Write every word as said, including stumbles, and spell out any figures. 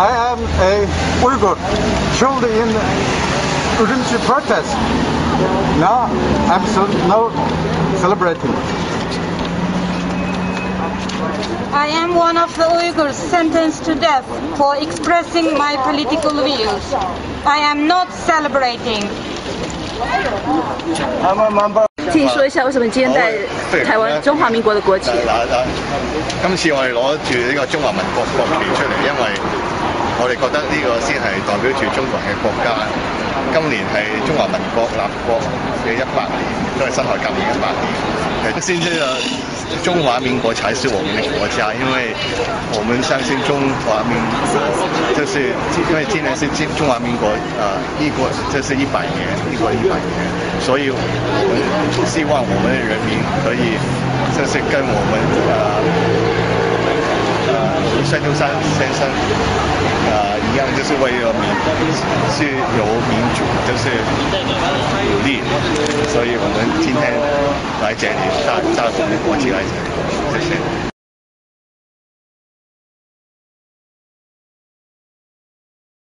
I am a Uyghur killed in Urumqi protest. No, I'm so no celebrating. I am one of the Uyghurs sentenced to death for expressing my political views. I am not celebrating. I'm a member. 请说一下为什么今天带台湾中華民國嘅國旗？ 嗱嗱，今次我哋攞住呢個中華民國國旗出嚟，因為我哋覺得呢個先係代表住中國人嘅國家。今年係中華民國立國嘅一百年，都係辛亥革命一百年。現在的中華民國才是我們的國家，因為我們相信中華民國，就是因為今年是中華民國呃一國，這是一百年，一國一百年，所以我們希望我們的人民可以，就是跟我們呃呃孫中山先生呃一樣，就是為了民是有民主，就是努力，所以我們今天來這裡帶帶我們的國旗來這裡。